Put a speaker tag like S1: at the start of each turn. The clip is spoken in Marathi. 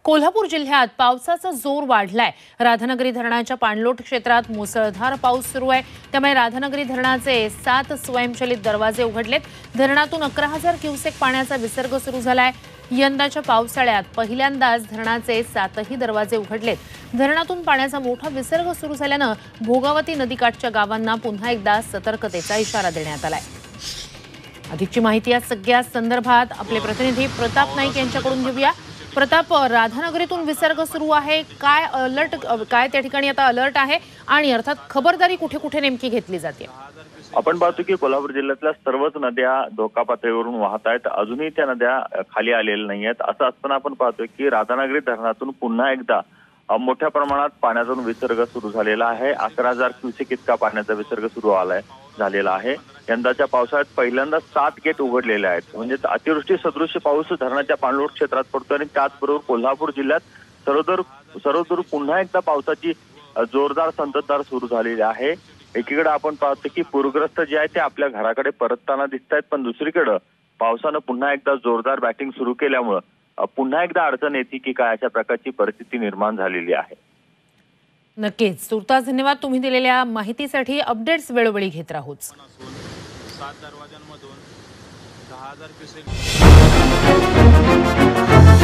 S1: कोल्हापूर जिल्ह्यात पावसाचा जोर वाढलाय। राधानगरी धरणाच्या पाणलोट क्षेत्रात मुसळधार पाऊस सुरू आहे। त्यामुळे राधानगरी धरणाचे 7 स्वयंचलित दरवाजे उघडलेत। धरणातून 11,000 क्युसेक पाण्याचा विसर्ग सुरू झालाय। यंदाच्या पावसाळ्यात पहिल्यांदाच धरणाचे 7ही दरवाजे उघडलेत। धरणातून पाण्याचा मोठा विसर्ग सुरू झाल्याने भोगावती नदीकाठच्या गावांना पुन्हा एकदा सतर्कतेचा इशारा देण्यात आलाय। अधिकची माहिती या सगळ्या संदर्भात आपले प्रतिनिधी प्रताप नाईक यांच्याकडून घेऊया। प्रताप, राधानगरीतून विसर्ग सुरू आहे, काय त्या ठिकाणी आता अलर्ट आहे आणि अर्थात खबरदारी कुठे कुठे नेमकी घेतली जाते?
S2: आपण पाहतो की कोल्हापूर जिल्ह्यातल्या सर्वच नद्या धोका पातळीवरून वाहत आहेत। अजूनही त्या नद्या खाली आलेल्या नाही आहेत। असं असताना आपण पाहतोय की राधानगरी धरणातून पुन्हा एकदा मोठ्या प्रमाणात पाण्याचा विसर्ग सुरू झालेला आहे। 11,000 क्युसेक इतका पाण्याचा विसर्ग सुरू झालेला आहे। यंदाच्या पावसाळ्यात पहिल्यांदा 7 गेट उघडलेले आहेत। म्हणजे अतिवृष्टी सदृश पाऊस धरणाच्या पाणलोट क्षेत्रात पडतो आणि त्याचबरोबर कोल्हापूर जिल्ह्यात सर्वदूर पुन्हा एकदा पावसाची जोरदार संततधार सुरू झालेली आहे। एकीकडे आपण पाहतो की पूरग्रस्त जे आहे ते आपल्या घराकडे परतताना दिसत आहेत, पण दुसरीकडे पावसानं पुन्हा एकदा जोरदार बॅटिंग सुरू केल्यामुळे पुन्हा एकदा अडचण येते की काय अशा प्रकारची परिस्थिती निर्माण झालेली आहे।
S1: नक्कीच, तुर्तास धन्यवाद। तुम्ही दिलेल्या माहितीसाठी अपडेट्स वेळोवेळी घेत राहूच।
S3: 7 दरवाजांमधून 10,000 क्युसेक